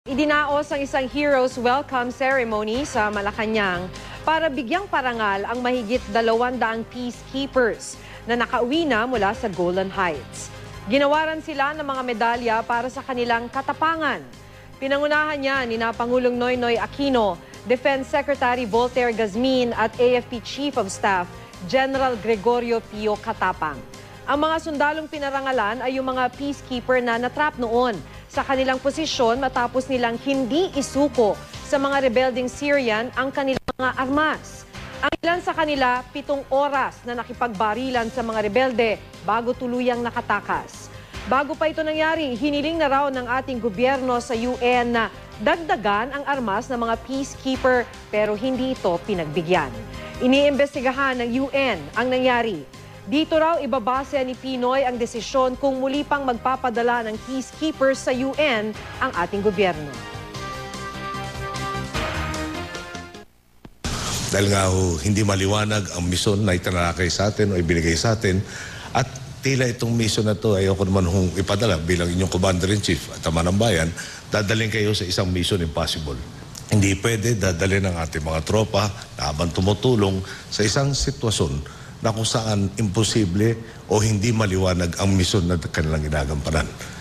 Idinaos ang isang Heroes Welcome Ceremony sa Malacanang para bigyang parangal ang mahigit 200 peacekeepers na nakauwi na mula sa Golan Heights. Ginawaran sila ng mga medalya para sa kanilang katapangan. Pinangunahan niya ni Pangulong Noynoy Aquino, Defense Secretary Voltaire Gazmin at AFP Chief of Staff General Gregorio Pio Katapang. Ang mga sundalong pinarangalan ay yung mga peacekeeper na natrap noon sa kanilang posisyon matapos nilang hindi isuko sa mga rebelding Syrian ang kanilang mga armas. Ang ilan sa kanila 7 oras na nakipagbarilan sa mga rebelde bago tuluyang nakatakas. Bago pa ito nangyari, hiniling na raw ng ating gobyerno sa UN na dagdagan ang armas ng mga peacekeeper pero hindi ito pinagbigyan. Iniimbestigahan ng UN ang nangyari. Dito raw ibabase ni Pinoy ang desisyon kung muli pang magpapadala ng peacekeepers sa UN ang ating gobyerno. Dahil nga hindi maliwanag ang misyon na itinalakay sa atin o ibinigay sa atin at tila itong misyon na ito ayoko naman ipadala bilang inyong Commander-in-Chief at Ama ng Bayan, dadalhin kayo sa isang mission impossible. Hindi pwede dadalhin ang ating mga tropa na habang tumutulong sa isang sitwasyon na kung saan imposible o hindi maliwanag ang misyon na kanilang ginagampanan.